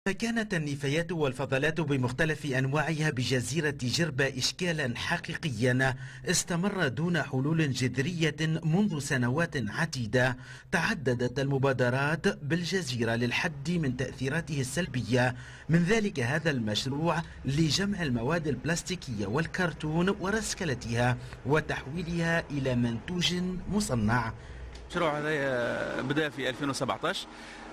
كانت النفايات والفضلات بمختلف أنواعها بجزيرة جربة إشكالا حقيقيا استمر دون حلول جذرية منذ سنوات عديدة. تعددت المبادرات بالجزيرة للحد من تأثيراته السلبية، من ذلك هذا المشروع لجمع المواد البلاستيكية والكرتون ورسكلتها وتحويلها إلى منتوج مصنع. المشروع هذا بدأ في 2017.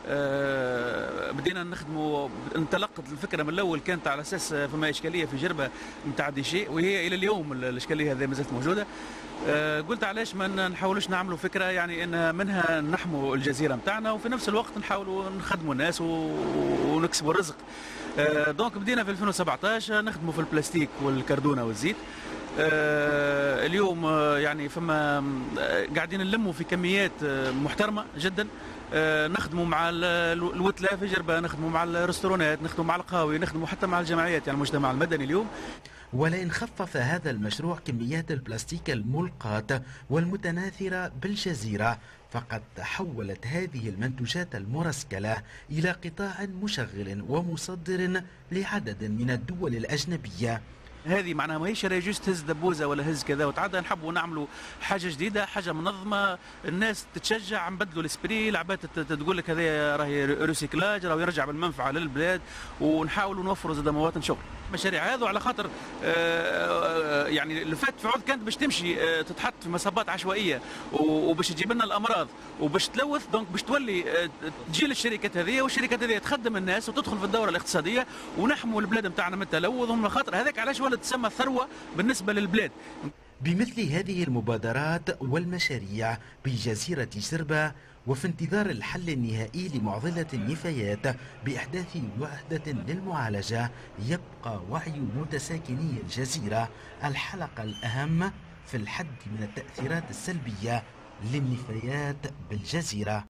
بدينا نخدموا، انطلقت الفكره من الاول كانت على اساس فما اشكاليه في جربه نتاع دي شيء، وهي الى اليوم الاشكاليه هذه ما زالت موجوده. قلت علاش ما نحاولوش نعملوا فكره يعني ان منها نحموا الجزيره نتاعنا وفي نفس الوقت نحاولوا نخدموا الناس ونكسبوا الرزق. دونك بدينا في 2017 نخدموا في البلاستيك والكرتونه والزيت. اليوم يعني فما قاعدين نلموا في كميات محترمه جدا. نخدموا مع الوتلة في جربة، نخدموا مع الرستورانات، نخدموا مع القهاوي، نخدموا حتى مع الجمعيات يعني المجتمع المدني اليوم. ولئن خفف هذا المشروع كميات البلاستيك الملقاة والمتناثرة بالجزيرة، فقد تحولت هذه المنتوجات المرسكلة إلى قطاع مشغل ومصدر لعدد من الدول الأجنبية. هذه معناها ماهيش راهي جوست تهز دبوزه ولا هز كذا وتعدى، نحبوا نعملوا حاجه جديده، حاجه منظمه، الناس تتشجع، نبدلوا الاسبري، العباد تقول لك هذا راهي ريسيكلاج، راهو يرجع بالمنفعه للبلاد، ونحاولوا نوفروا زاد مواطن شغل. المشاريع هذو على خاطر يعني اللي فات في عود كانت باش تمشي تتحط في مصبات عشوائيه وباش تجيب لنا الامراض وباش تلوث، دونك باش تولي تجي للشركات هذه، والشركات هذه تخدم الناس وتدخل في الدوره الاقتصاديه ونحموا البلاد نتاعنا من التلوث. ومن خاطر هذاك علاش ولد تسمى ثروه بالنسبه للبلاد. بمثل هذه المبادرات والمشاريع بجزيرة جربة، وفي انتظار الحل النهائي لمعضلة النفايات بإحداث وحدة للمعالجة، يبقى وعي متساكني الجزيرة الحلقة الأهم في الحد من التأثيرات السلبية للنفايات بالجزيرة.